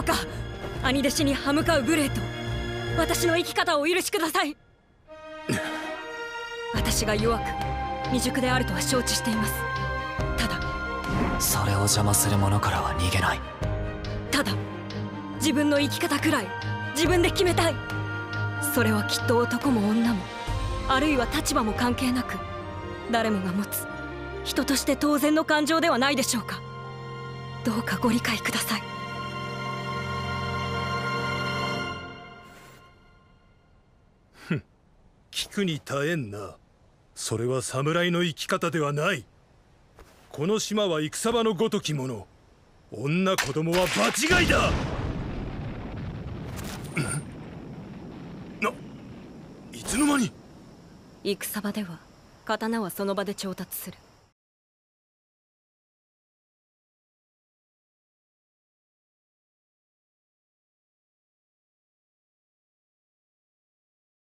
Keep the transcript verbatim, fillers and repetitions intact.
か。兄弟子に歯向かう無礼と私の生き方をお許しください。私が弱く未熟であるとは承知しています。ただそれを邪魔する者からは逃げない。 ただ自分の生き方くらい自分で決めたい。それはきっと男も女もあるいは立場も関係なく誰もが持つ人として当然の感情ではないでしょうか。どうかご理解ください。 ふん、聞くに耐えんな。それは侍の生き方ではない。この島は戦場のごときもの。女子供は場違いだ。ないつの間に。 戦場では刀はその場で調達する。